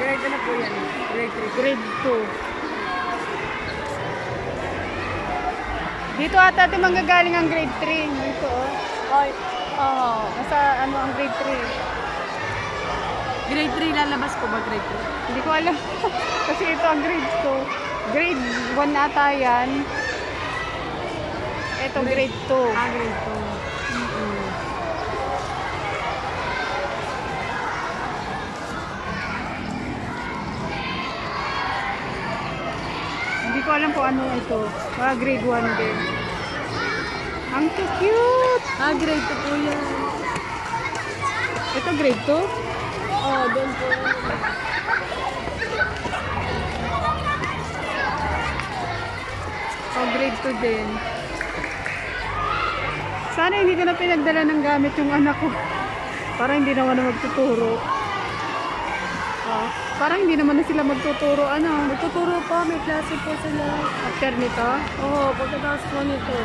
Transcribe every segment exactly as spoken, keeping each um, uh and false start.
Grade na po yan. Grade three. Grade two. Dito ata ito manggagaling ang grade three. Dito oh. Oy. Oo. Nasa ano ang grade three. Grade three lalabas po ba grade three? Hindi ko alam. Kasi ito ang grade two. Grade one ata yan. Ito grade two. Ah, grade two. Mm-hmm. Hindi ko alam kung ano ito. Ah, grade one din. Ang cute! Ah, grade two po yan. Ito grade two? Oh, doon po. Oh, grade two din. Sana hindi ko na pinagdala ng gamit yung anak ko. Parang hindi naman na magtuturo. Oh, parang hindi naman na sila magtuturo. Ano? Magtuturo po, may klase po sila. After nito? Oo, oh, pagkatapos po nito.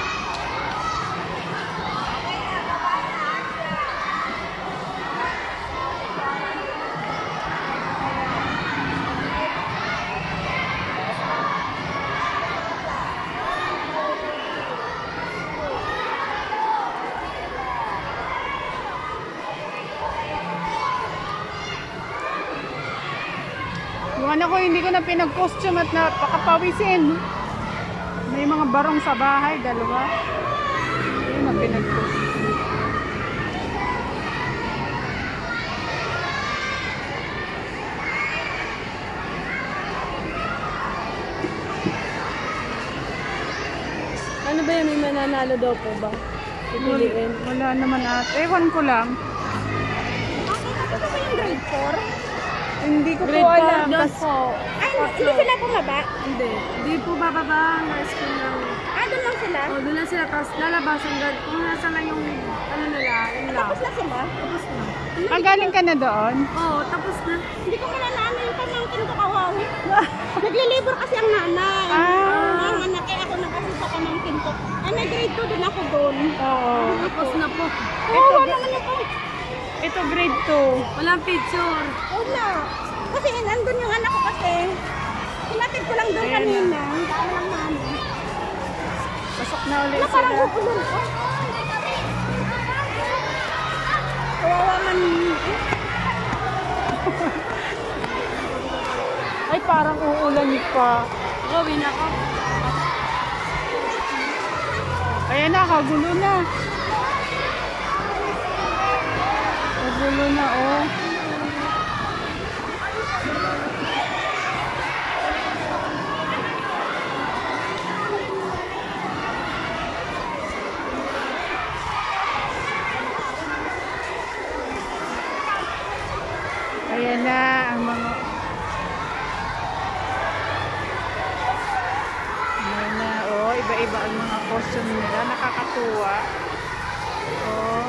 Yung anak ko hindi ko na pinag-costume at napakapawisin. May mga barong sa bahay, dalawa. Hindi na pinag-costume. Ano ba yan? May mananalo daw po ba? Pipiliin. Wala naman at. Ewan ko lang. Ito ba yung grade four? Hindi ko Grade po four alam. daw Kas- po. Ay, hindi sila bumaba? Hindi. Hindi po bababa hanggang school lang. Ah, doon lang sila? O, doon lang sila. Tapos lalabas hanggang kung nasa lang yung ano nila, yun lang. Tapos na sila? Tapos na. Ah, galing ka na doon? Oo, tapos na. Hindi ko malalaman yung pamangkin ko kawawi. Naglilibor kasi ang nanay. Ah. Ang anak eh, ako nag-assist sa pamangkin ko. Ay, may grade two din ako doon. Oo. Tapos na po. Oo, wala naman ako. Ito grade two. Walang picture. Wala. Kasi nandun yung anak ko kasi. Hinatid ko lang doon Ayan kanina. Daan lang namin. Pasok na ulit Wala, parang sila. gugulong ko. Kawawa man. Ay, parang uulan pa. Gawin ako. Ayan na, kagulo na. Kagulo na, oh. Ayan na ang mga ayan na, oh, iba-iba ang mga costume nila, nakakatuwa. Oh,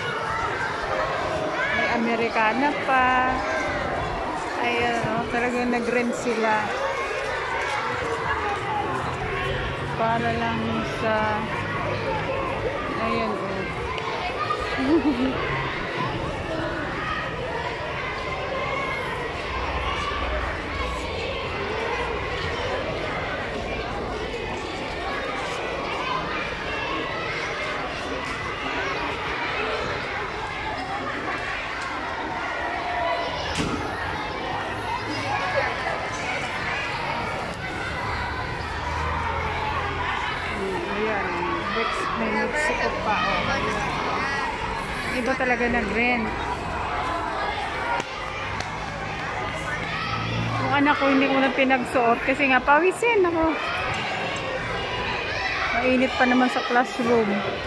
may Amerikana pa. Ayan, oh, talagang nag-rent sila para lang sa ayan, oh. Ayan, Mex- may Mexico pa, oh. Ayan. Iba talaga nag-rent. Yung anak ko hindi ko na pinagsuot kasi nga pawisin ako. Mainit pa naman sa classroom.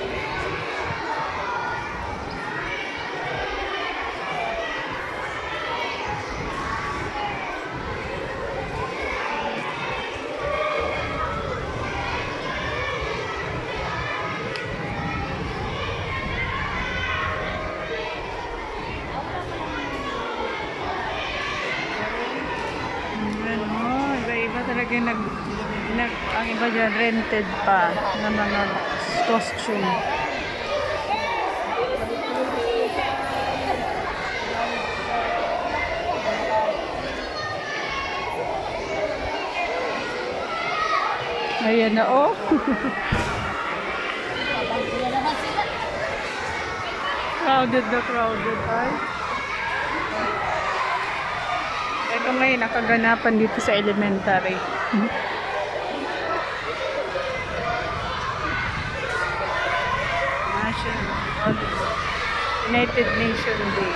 Talaga nag, nag ang iba dyan rented pa na mga costume. Ayan na, oh. Crowded na crowded, ay. Ito ngayon, nakaganapan dito sa elementary. National United Nations Day.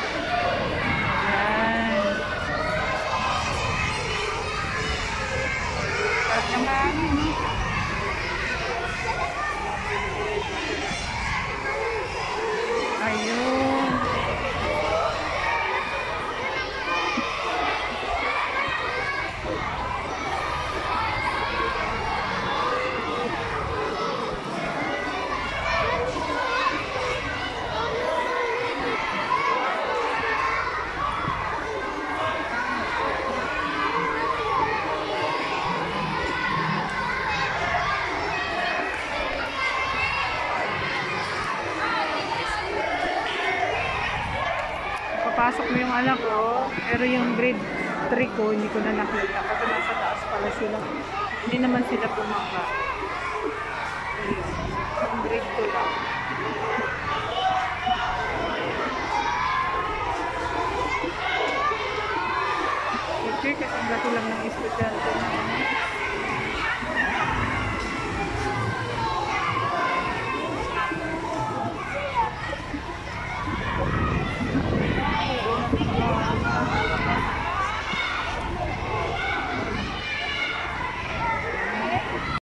Ayan. Sarap naman. Ayun. Papasok mo yung anak ko, pero yung grade three ko, hindi ko na nakita kasi nasa taas pala sila. Hindi naman sila pumaka.